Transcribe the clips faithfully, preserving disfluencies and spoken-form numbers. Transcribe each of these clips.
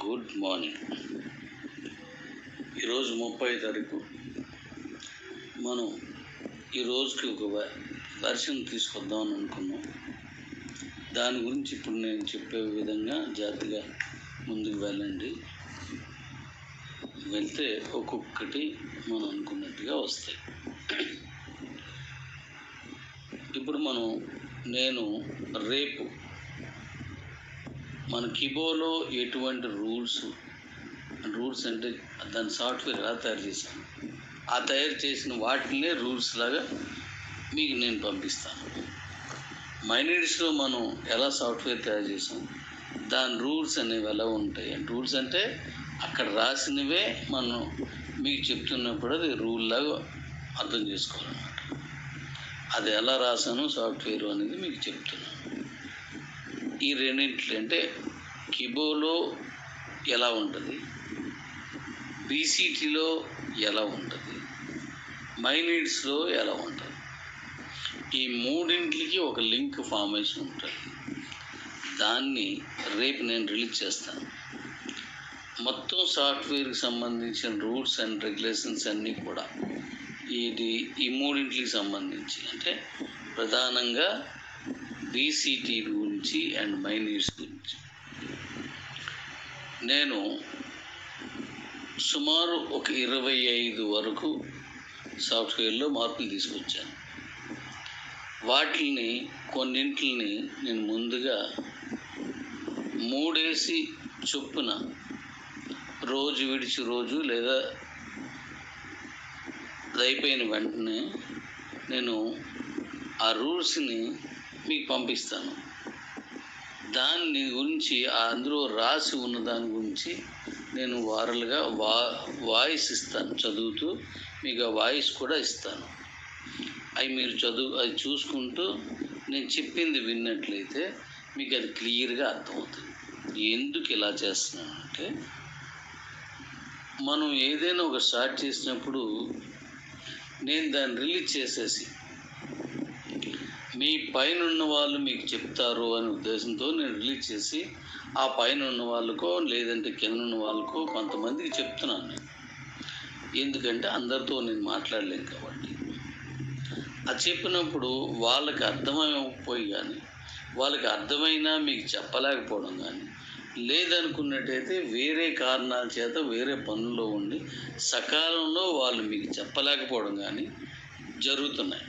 Good morning. ఈరోజు ముప్పై తారీఖు. మనం ఈరోజుకి ఒక వెర్షన్ తీసుకొద్దామని అనుకున్నాం. దాని గురించి ఇప్పుడు నేను చెప్పే విధంగా జాగ్రత్తగా ముందుకు వెళ్ళండి. వెళ్తే ఒక్కొక్కటి మనం అనుకున్నట్టుగా వస్తాయి. ఇప్పుడు మనం నేను రేపు మన కిబోలో ఎటువంటి రూల్స్ రూల్స్ అంటే దాని సాఫ్ట్వేర్ ఎలా తయారు చేశాను, ఆ తయారు చేసిన వాటినే రూల్స్ లాగా మీకు నేను పంపిస్తాను. మైనీడ్స్లో మనం ఎలా సాఫ్ట్వేర్ తయారు చేసాం, దాని రూల్స్ అనేవి ఎలా ఉంటాయి. రూల్స్ అంటే అక్కడ రాసినవే మనం మీకు చెప్తున్నప్పుడు అది రూల్ లాగా అర్థం చేసుకోవాలన్నమాట. అది ఎలా రాసాను సాఫ్ట్వేర్ అనేది మీకు చెప్తున్నాను. ఈ రెండింటి అంటే కిబోలో ఎలా ఉంటుంది, బీసీటీలో ఎలా ఉంటుంది, మైనీడ్స్లో ఎలా ఉంటుంది. ఈ మూడింటికి ఒక లింక్ ఫార్మేషన్ ఉంటుంది. దాన్ని రేపు నేను రిలీజ్ చేస్తాను. మొత్తం సాఫ్ట్వేర్కి సంబంధించిన రూల్స్ అండ్ రెగ్యులేషన్స్ అన్నీ కూడా ఇది ఈ మూడింటికి సంబంధించి, అంటే ప్రధానంగా బీసీటీ గురించి అండ్ మైనీడ్స్ గురించి నేను సుమారు ఒక ఇరవై ఐదు వరకు సాఫ్ట్వేర్లో మార్పులు తీసుకొచ్చాను. వాటిని కొన్నింటిని నేను ముందుగా మూడేసి చొప్పున రోజు విడిచి రోజు లేదా అది అయిపోయిన వెంటనే నేను ఆ రూల్స్ని మీకు పంపిస్తాను. దాని గురించి అందులో రాసి ఉన్న దాని గురించి నేను వారలుగా వా వాయిస్ ఇస్తాను, చదువుతూ మీకు ఆ వాయిస్ కూడా ఇస్తాను. అవి మీరు చదువు అది చూసుకుంటూ నేను చెప్పింది విన్నట్లయితే మీకు అది క్లియర్గా అర్థమవుతుంది. ఎందుకు ఇలా చేస్తున్నానంటే, మనం ఏదైనా ఒక స్టార్ట్ చేసినప్పుడు నేను దాన్ని రిలీజ్ చేసేసి మీ పైన ఉన్న వాళ్ళు మీకు చెప్తారు అనే ఉద్దేశంతో నేను రిలీజ్ చేసి ఆ పైన ఉన్న వాళ్ళకో లేదంటే కింద ఉన్న వాళ్ళకో కొంతమందికి చెప్తున్నాను నేను. ఎందుకంటే అందరితో నేను మాట్లాడలేను కాబట్టి. అది చెప్పినప్పుడు వాళ్ళకి అర్థమైపోయి కానీ, వాళ్ళకి అర్థమైనా మీకు చెప్పలేకపోవడం కానీ, లేదనుకున్నట్టయితే వేరే కారణాల చేత వేరే పనుల్లో ఉండి సకాలంలో వాళ్ళు మీకు చెప్పలేకపోవడం కానీ జరుగుతున్నాయి.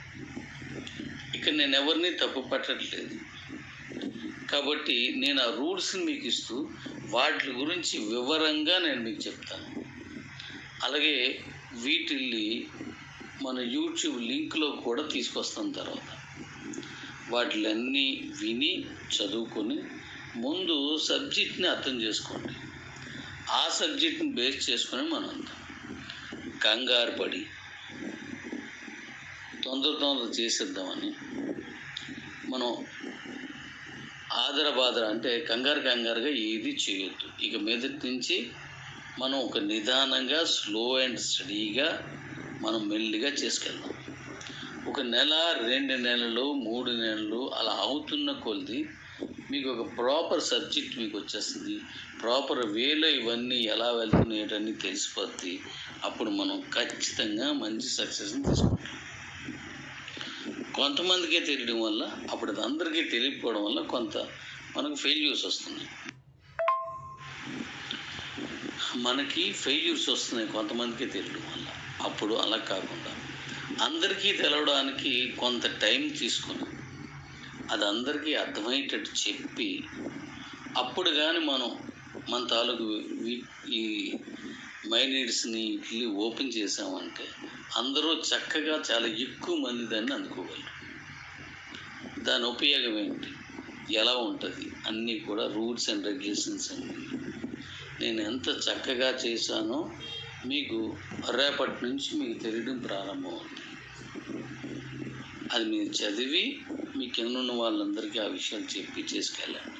ఇక నేను ఎవరిని తప్పు పట్టట్లేదు కాబట్టి నేను ఆ రూల్స్ని మీకు ఇస్తూ వాటి గురించి వివరంగా నేను మీకు చెప్తాను. అలాగే వీటిల్ని మన యూట్యూబ్ లింక్లో కూడా తీసుకొస్తాను. తర్వాత వాటిలన్నీ విని చదువుకొని ముందు సబ్జెక్ట్ని అర్థం చేసుకోండి. ఆ సబ్జెక్ట్ని బేస్ చేసుకొని మనం కంగారు పడి తొందర తొందర చేసేద్దామని మనం ఆదర బాదర అంటే కంగారు కంగారుగా ఏది చేయొద్దు. ఇక మీదటి నుంచి మనం ఒక నిదానంగా స్లో అండ్ స్టడీగా మనం మెల్లిగా చేసుకెళ్దాం. ఒక నెల, రెండు నెలలు, మూడు నెలలు అలా అవుతున్న కొద్ది మీకు ఒక ప్రాపర్ సబ్జెక్ట్ మీకు వచ్చేస్తుంది. ప్రాపర్ వేలో ఇవన్నీ ఎలా వెళ్తున్నాయని తెలిసిపోద్ది. అప్పుడు మనం ఖచ్చితంగా మంచి సక్సెస్ని తీసుకుంటాం. కొంతమందికే తెలియడం వల్ల, అప్పుడు అది అందరికీ తెలియకపోవడం వల్ల కొంత మనకు ఫెయిల్యూర్స్ వస్తున్నాయి. మనకి ఫెయిల్యూర్స్ వస్తున్నాయి కొంతమందికే తెలియడం వల్ల. అప్పుడు అలా కాకుండా అందరికీ తెలవడానికి కొంత టైం తీసుకొని అది అందరికీ అర్థమయ్యేటట్టు చెప్పి అప్పుడు కానీ మనం మన తాలూకు ఈ మైనీడ్స్ని ఇట్లా ఓపెన్ చేసామంటే అందరూ చక్కగా చాలా ఎక్కువ మంది దాన్ని అందుకోగలరు. దాని ఉపయోగం ఏంటి, ఎలా ఉంటుంది అన్నీ కూడా రూల్స్ అండ్ రెగ్యులేషన్స్ అన్నీ నేను ఎంత చక్కగా చేశానో మీకు రేపటి నుంచి మీకు తెలియడం ప్రారంభమవుతుంది. అది మీరు చదివి మీ కింద ఉన్న వాళ్ళందరికీ ఆ విషయాలు చెప్పి చేసుకెళ్ళండి.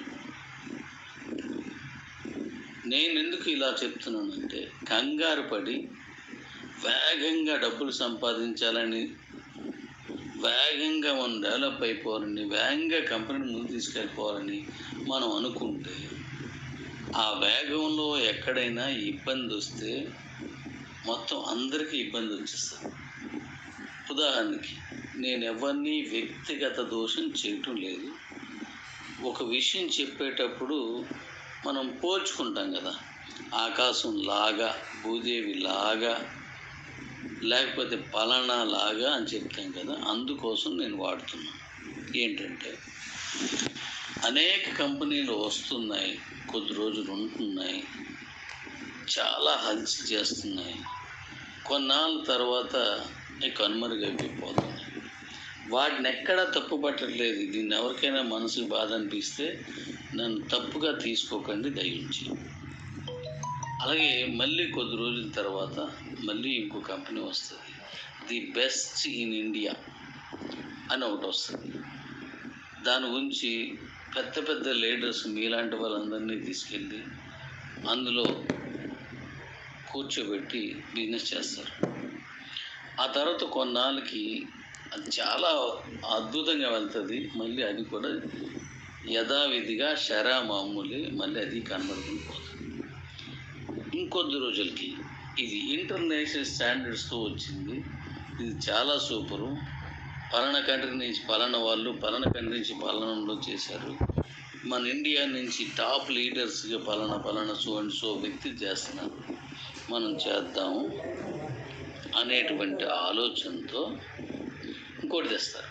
నేను ఎందుకు ఇలా చెప్తున్నానంటే, కంగారు పడి వేగంగా డబ్బులు సంపాదించాలని, వేగంగా మనం డెవలప్ అయిపోవాలని, వేగంగా కంపెనీని ముందు తీసుకెళ్ళిపోవాలని మనం అనుకుంటే ఆ వేగంలో ఎక్కడైనా ఇబ్బంది వస్తే మొత్తం అందరికీ ఇబ్బంది వచ్చేస్తుంది. ఉదాహరణకి నేను ఎవరిని వ్యక్తిగత దోషం చేయటం లేదు. ఒక విషయం చెప్పేటప్పుడు మనం పోల్చుకుంటాం కదా, ఆకాశం లాగా, భూదేవి లాగా, లేకపోతే పలానా లాగా అని చెప్తాం కదా. అందుకోసం నేను వాడుతున్నాను. ఏంటంటే అనేక కంపెనీలు వస్తున్నాయి, కొద్ది రోజులు ఉంటున్నాయి, చాలా హల్చల్ చేస్తున్నాయి, కొన్నాళ్ళ తర్వాత కనుమరుగైపోతున్నాయి. వాటిని ఎక్కడా తప్పు పట్టట్లేదు. దీన్ని ఎవరికైనా మనసుకు బాధ అనిపిస్తే నన్ను తప్పుగా తీసుకోకండి దయించి. అలాగే మళ్ళీ కొద్ది రోజుల తర్వాత మళ్ళీ ఇంకో కంపెనీ వస్తుంది, ది బెస్ట్ ఇన్ ఇండియా అని ఒకటి వస్తుంది. దాని గురించి పెద్ద పెద్ద లీడర్స్ మీలాంటి వాళ్ళందరినీ తీసుకెళ్ళి అందులో కూర్చోబెట్టి బిజినెస్ చేస్తారు. ఆ తర్వాత కొన్నాళ్ళకి అది చాలా అద్భుతంగా వెళ్తుంది. మళ్ళీ అది కూడా యథావిధిగా షరా మామూలే, మళ్ళీ అది కనబడుకుని పోతుంది. ఇంకొద్ది రోజులకి ఇది ఇంటర్నేషనల్ స్టాండర్డ్స్తో వచ్చింది, ఇది చాలా సూపరు, పలానా కంట్రీ నుంచి పలానా వాళ్ళు పలానా కంట్రీ నుంచి పలానాలో చేశారు, మన ఇండియా నుంచి టాప్ లీడర్స్గా పలానా పలానా సో అండ్ సో వ్యక్తి చేస్తున్నారు, మనం చేద్దాము అనేటువంటి ఆలోచనతో ఇంకోటి తెస్తారు.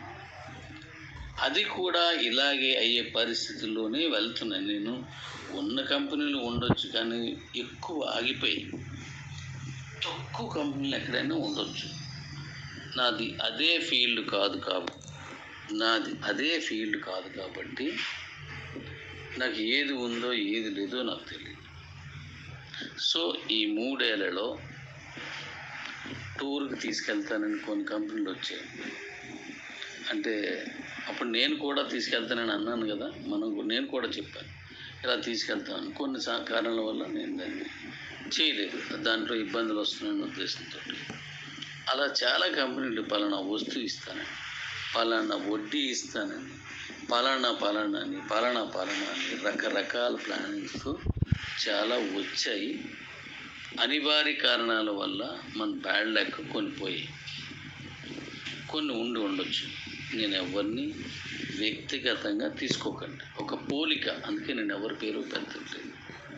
అది కూడా ఇలాగే అయ్యే పరిస్థితుల్లోనే వెళ్తున్నాను. నేను ఉన్న కంపెనీలు ఉండొచ్చు, కానీ ఎక్కువ ఆగిపోయి తక్కువ కంపెనీలు ఎక్కడైనా ఉండొచ్చు. నాది అదే ఫీల్డ్ కాదు కాబ నాది అదే ఫీల్డ్ కాదు కాబట్టి నాకు ఏది ఉందో ఏది లేదో నాకు తెలియదు. సో ఈ మూడేళ్లలో టూర్కి తీసుకెళ్తానని కొన్ని కంపెనీలు వచ్చాయి. అంటే అప్పుడు నేను కూడా తీసుకెళ్తానని అన్నాను కదా, మనం నేను కూడా చెప్పాను ఇలా తీసుకెళ్తాను. కొన్ని కారణాల వల్ల నేను దాన్ని చేయలేదు, దాంట్లో ఇబ్బందులు వస్తున్నాయన్న ఉద్దేశంతో. అలా చాలా కంపెనీలు పలానా వస్తువు ఇస్తానని, పలానా వడ్డీ ఇస్తానని, పలానా పలానా అని పలానా పలానా అని రకరకాల ప్లానింగ్స్తో చాలా వచ్చాయి. అనివార్య కారణాల వల్ల మన బ్యాడ్ లక్ కొన్ని పోయి కొన్ని ఉండి ఉండొచ్చు. నేను ఎవరిని వ్యక్తిగతంగా తీసుకోకండి, ఒక పోలిక, అందుకే నేను ఎవరి పేరు పెట్టట్లేదు.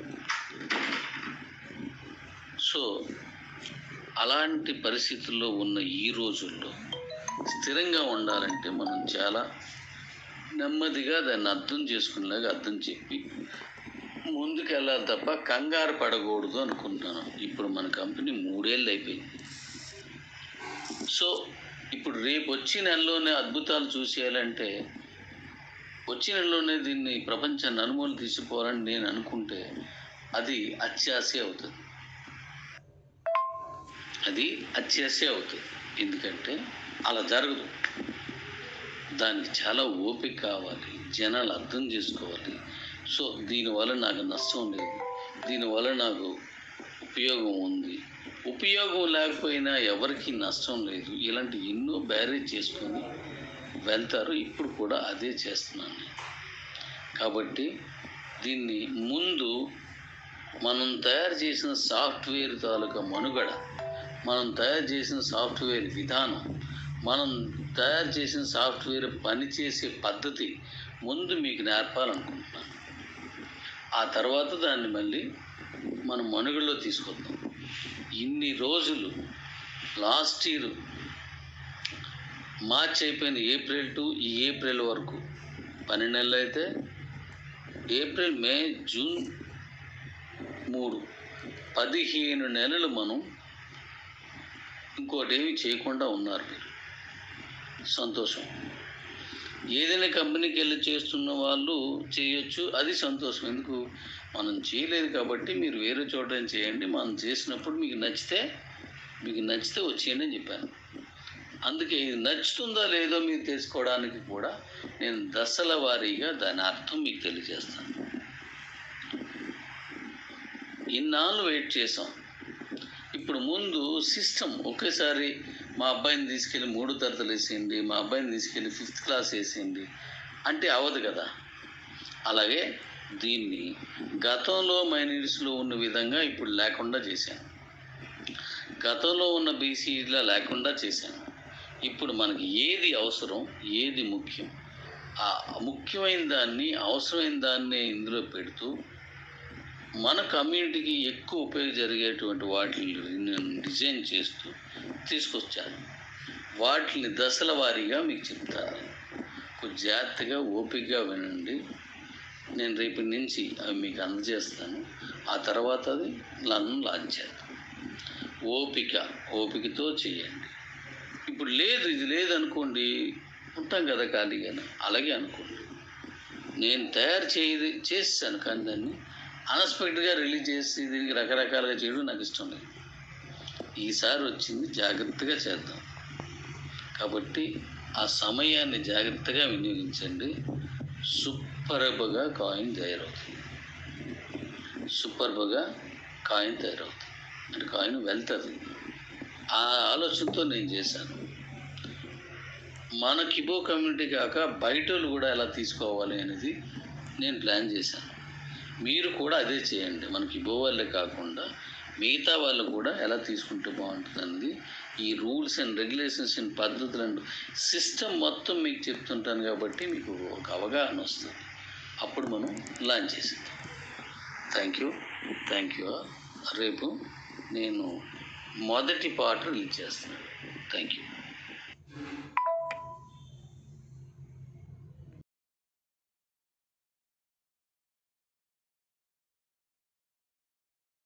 సో అలాంటి పరిస్థితుల్లో ఉన్న ఈ రోజుల్లో స్థిరంగా ఉండాలంటే మనం చాలా నెమ్మదిగా దాన్ని అర్థం చేసుకునేలాగా అర్థం చెప్పి ముందుకెళ్ళాలి తప్ప కంగారు పడకూడదు అనుకుంటున్నాను. ఇప్పుడు మన కంపెనీ మూడేళ్ళు అయిపోయింది. సో ఇప్పుడు రేపు వచ్చే నెలలోనే అద్భుతాలు చూసేయాలంటే, వచ్చే నెలలోనే దీన్ని ప్రపంచాన్ని అనుమూలు తీసుకోవాలని నేను అనుకుంటే అది అత్యాశ అవుతుంది. అది అత్యాశ అవుతుంది ఎందుకంటే అలా జరగదు. దానికి చాలా ఓపిక కావాలి, జనాలు అర్థం చేసుకోవాలి. సో దీనివల్ల నాకు నష్టం లేదు, దీనివల్ల నాకు ఉపయోగం ఉంది, ఉపయోగం లేకపోయినా ఎవరికి నష్టం లేదు, ఇలాంటి ఎన్నో బ్యారేజ్ చేసుకొని వెళ్తారు. ఇప్పుడు కూడా అదే చేస్తున్నాను. కాబట్టి దీన్ని ముందు మనం తయారు చేసిన సాఫ్ట్వేర్ తాలూకా మనుగడ, మనం తయారు చేసిన సాఫ్ట్వేర్ విధానం, మనం తయారు చేసిన సాఫ్ట్వేర్ పనిచేసే పద్ధతి ముందు మీకు నేర్పాలనుకుంటున్నాను. ఆ తర్వాత దాన్ని మళ్ళీ మనం మనుగడలో తీసుకొద్దాం. ఇన్ని రోజులు లాస్ట్ ఇయర్ మార్చ్ అయిపోయిన ఏప్రిల్ టు ఈ ఏప్రిల్ వరకు పన్నెండు నెలలు అయితే, ఏప్రిల్ మే జూన్ మూడు పదిహేను నెలలు మనం ఇంకోటి ఏమి చేయకుండా ఉన్నారు మీరు. సంతోషం. ఏదైనా కంపెనీకి వెళ్ళి చేస్తున్న వాళ్ళు చేయొచ్చు, అది సంతోషం. ఎందుకు మనం చేయలేదు కాబట్టి మీరు వేరే చోట చేయండి, మనం చేసినప్పుడు మీకు నచ్చితే మీకు నచ్చితే వచ్చేయండి అని చెప్పాను. అందుకే ఇది నచ్చుతుందా లేదో మీరు తెలుసుకోవడానికి కూడా నేను దశల వారీగా దాని అర్థం మీకు తెలియజేస్తాను. ఇన్నాళ్ళు వెయిట్ చేసాం. ఇప్పుడు ముందు సిస్టమ్ ఒకేసారి మా అబ్బాయిని తీసుకెళ్ళి మూడు తరగతులు వేసేయండి, మా అబ్బాయిని తీసుకెళ్ళి ఫిఫ్త్ క్లాస్ వేసేయండి అంటే అవ్వదు కదా. అలాగే దీన్ని గతంలో మైనారిటీస్లో ఉన్న విధంగా ఇప్పుడు లేకుండా చేశాను. గతంలో ఉన్న బీసీలా లేకుండా చేశాను. ఇప్పుడు మనకి ఏది అవసరం, ఏది ముఖ్యం, ఆ ముఖ్యమైన దాన్ని, అవసరమైన దాన్ని ఇందులో పెడుతూ మన కమ్యూనిటీకి ఎక్కువ ఉపయోగం జరిగేటువంటి వాటిని నేను డిజైన్ చేస్తూ తీసుకొచ్చాను. వాటిని దశల వారీగా మీకు చెప్తాను. కొంచెం జాగ్రత్తగా ఓపికగా వినండి. నేను రేపటి నుంచి అవి మీకు అందజేస్తాను. ఆ తర్వాత అది నన్ను లాంచ్ చేద్దాం. ఓపిక ఓపికతో చేయండి. ఇప్పుడు లేదు, ఇది లేదనుకోండి, ఉంటాం కదా ఖాళీగానే. అలాగే అనుకోండి. నేను తయారు చేయ చేసాను కానీ దాన్ని అన్ఎక్స్పెక్టెడ్గా రిలీజ్ చేసి దీనికి రకరకాలుగా చేయడం నాకు ఇష్టం లేదు. ఈసారి వచ్చింది జాగ్రత్తగా చేద్దాం. కాబట్టి ఆ సమయాన్ని జాగ్రత్తగా వినియోగించండి. సూపర్బ్గా కాయిన్ తయారవుతుంది. సూపర్బ్గా కాయిన్ తయారవుతుంది అంటే కాయిన్ వెళ్తుంది. ఆ ఆలోచనతో నేను చేశాను. మన కిబో కమ్యూనిటీ కాక బయట కూడా ఎలా తీసుకోవాలి అనేది నేను ప్లాన్ చేశాను. మీరు కూడా అదే చేయండి. మన కిబో వాళ్ళే కాకుండా మిగతా వాళ్ళు కూడా ఎలా తీసుకుంటే బాగుంటుంది అనేది ఈ రూల్స్ అండ్ రెగ్యులేషన్స్ అండ్ పద్ధతులు అండ్ సిస్టమ్ మొత్తం మీకు చెప్తుంటాను కాబట్టి మీకు ఒక అవగాహన వస్తుంది. అప్పుడు మనం లాంచ్ చేసేద్దాం. థ్యాంక్ యూ థ్యాంక్ యూ రేపు నేను మొదటి పార్ట్ రిలీజ్ చేస్తున్నాను. Thank you.